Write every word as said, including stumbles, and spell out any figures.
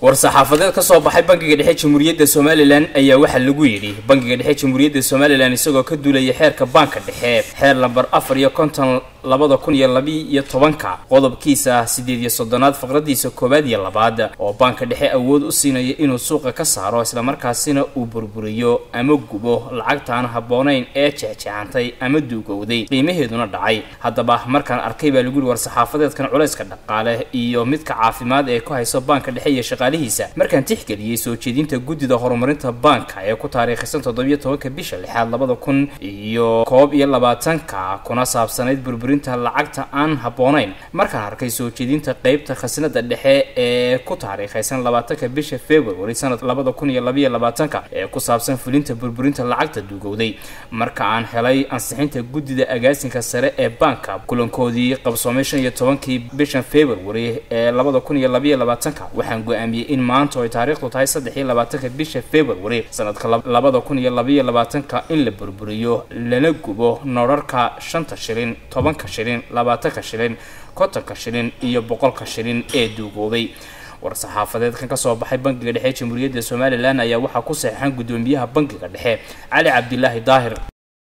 war-saxaafadeed ka soo baxay bangiga dhexe jamhuuriyadda Somaliland ayaa waxa lagu yiri bangiga dhexe jamhuuriyadda Somaliland isagoo ka duulaya xeerka banka dhexe xeer lambar afar iyo konton labada kun iyo laba iyo tobanka qodobkiisa sideed iyo soddonaad faqradiisa koobaad iyo labaad oo banka dhexe awood u siinaya inuu suuqa ka saaro isla markaasina uu burburiyo ama gubo lacagtaan haboonayn ee jeexjeexantay ama duugowday qiimaheeduna dhacay. haddaba markaan arkay baa lagu yiri war-saxaafadeedkan culayska dhaqaale iyo midka caafimaad ee ku hayso banka dhexe iyo shaqaalihiisa markaan tixgeliyay soo jeedinta guddida horumarinta banka ee ku taariikhaysan toddoba iyo tobanka bisha lixaad labada kun iyo koob iyo labaatanka kuna saabsanayd burburinta lacagta aan haboonayn markaan arkay soo jeedinta qaybta khasnada dhexe ee ku taariikhaysan labaatanka bisha February sanad labada kun iyo laba iyo labaatanka ee ku saabsan fulinta burburinta lacagta duugowday marka aan helay ansixinta guddida agaasinka sare ee banka kulankoodii qabsoomay shan iyo tobankii bisha February ee labada kun iyo laba iyo labaatanka waxaan go'aamiyay in maanta oo taariikhdu tahay saddex iyo labaatanka bisha February sanadka labada kun iyo laba iyo labaatanka in la burburiyo lana gubo noorarka shanta shilin tobanka shilin labaatanka shilin kontonka shilin iyo boqolka shilin ee duugowday. war-saxaafadeedkan ka soo baxay bangiga dhexe jamhuuriyadda Somaliland ayaa waxa ku saxeexan gudoomiyaha bangiga dhexe Cali Cabdilaahi Daahir.